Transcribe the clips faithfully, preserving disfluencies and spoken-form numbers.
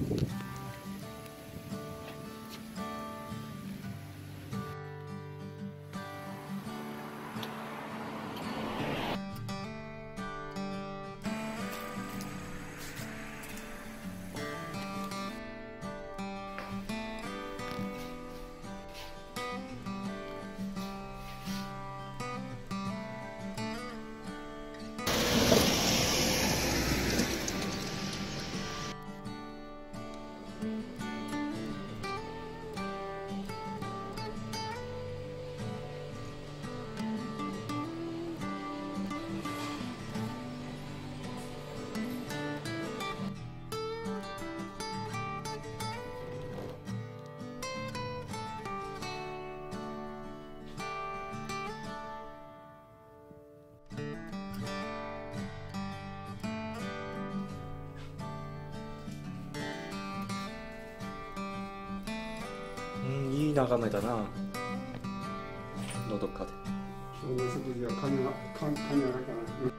いい眺めだな。のどかで。 その食事はカニはカニカニはなかな。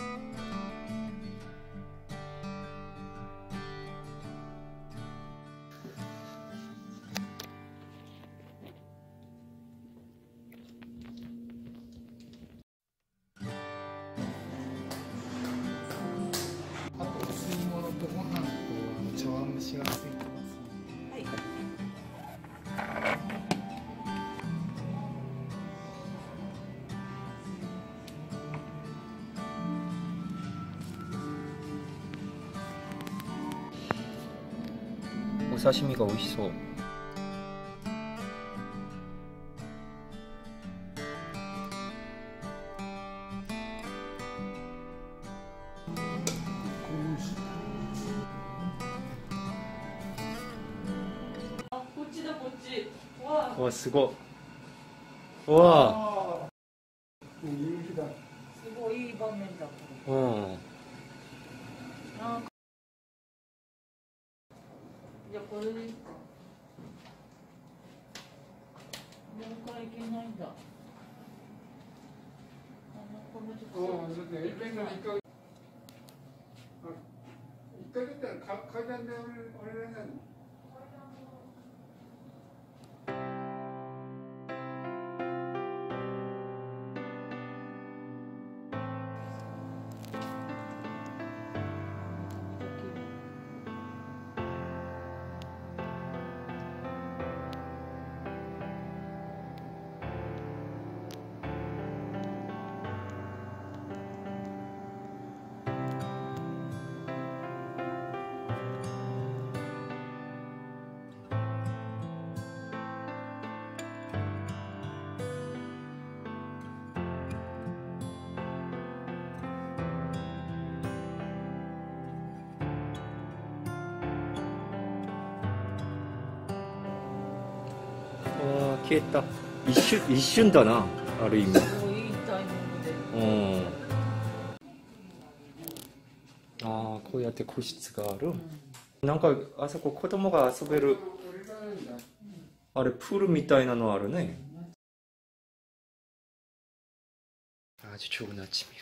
あとお吸い物とご飯と茶碗蒸しがついてます。はい。 お刺身が美味しそう。 あ、こっちだこっち。わあ。 わ、すごい。わあ。 夕日だ。 すごいいい場面だ。 うん。 あ。じゃあこれでいいか。もうからいけないんだ。あのこのちょっと。 ああ、だって一遍の一回。一回だったらか階段で降りられないの。 ああ、消えた。一瞬、一瞬だな。ある意味。 すごいいいタイミングで。 うん。ああ、こうやって個室がある。うん、なんか、あそこ子供が遊べる。あれ、プールみたいなのあるね。아주 좋은 아침이야.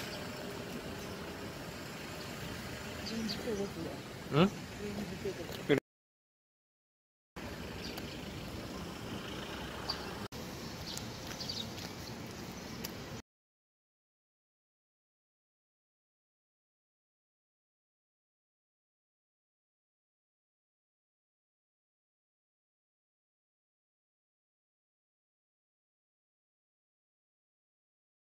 응? 그래.